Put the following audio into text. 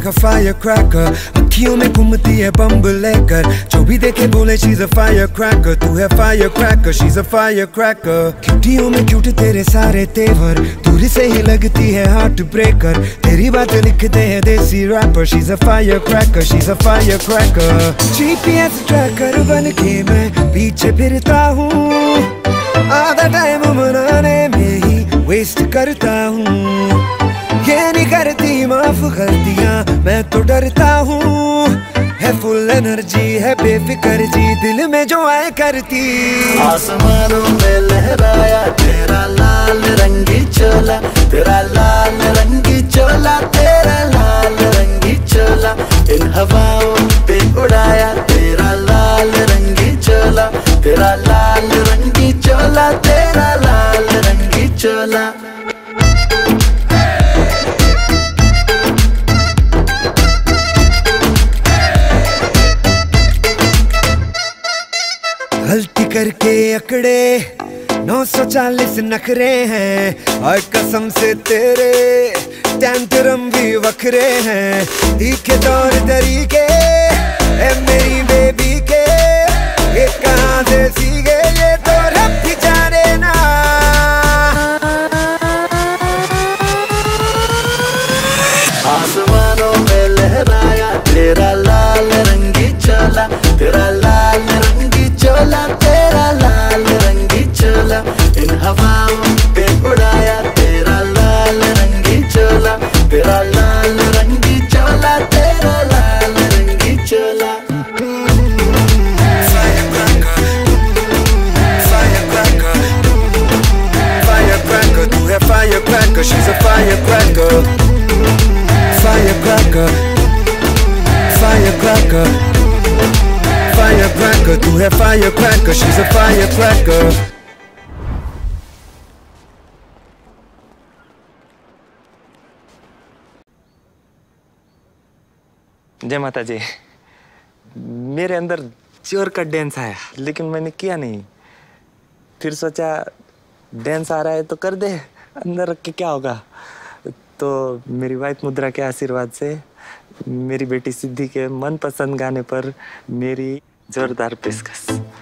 like a firecracker. अखियों में घूमती है बम्ब लेकर, जो भी देखे बोले she's a firecracker. तू है firecracker, she's a firecracker. क्यूटियों में क्यूट तेरे सारे तेवर, दूर से ही लगती है हार्ट ब्रेकर. तेरी बातें लिखते हैं desi rapper. She's a firecracker, she's a firecracker. GPS tracker बन के मैं पीछे फिरता हूँ, आधा टाइम मनाने में ही वेस्ट करता हूँ. ये नहीं करती माफ गलतियाँ, मैं तो डरता हूँ. है फुल एनर्जी है बेफिक्र जी, दिल में जो आए करती. आसमानों में लहराया तेरा लाल रंगी चोला, तेरा लाल रंगी चोला, तेरा लाल रंगी चोला. इन हवाओं पे उड़ाया तेरा लाल रंगी चोला, तेरा लाल रंगी चोला, तेरा लाल रंगी चोला. गलती करके अकड़े 940 नखरे हैं, और कसम से तेरे टेंटरम भी वखरे हैं. तीखे तौर तरीके है मेरी बेबी के, ये कहाँ से सीखे ये तो रब भी जाने ना. आसमानों में लहराया तेरा लाल रंगी चोला, तेरा लाल रंगी चोला, तेरा लाल रंगी चोला. इन हवाओं पे उड़ाया तेरा लाल रंगी चोला, तेरा लाल रंगी चोला, तेरा लाल रंगी चोला. Firecracker, तू है firecracker, she's a firecracker. Firecracker, firecracker, firecracker, तू है firecracker, she's a firecracker. जय माता जी। मेरे अंदर जोर का डांस आया, लेकिन मैंने किया नहीं. फिर सोचा डांस आ रहा है तो कर दे, अंदर रख के क्या होगा. तो मेरी वाइफ मुद्रा के आशीर्वाद से मेरी बेटी सिद्धि के मनपसंद गाने पर मेरी जोरदार पेशकश.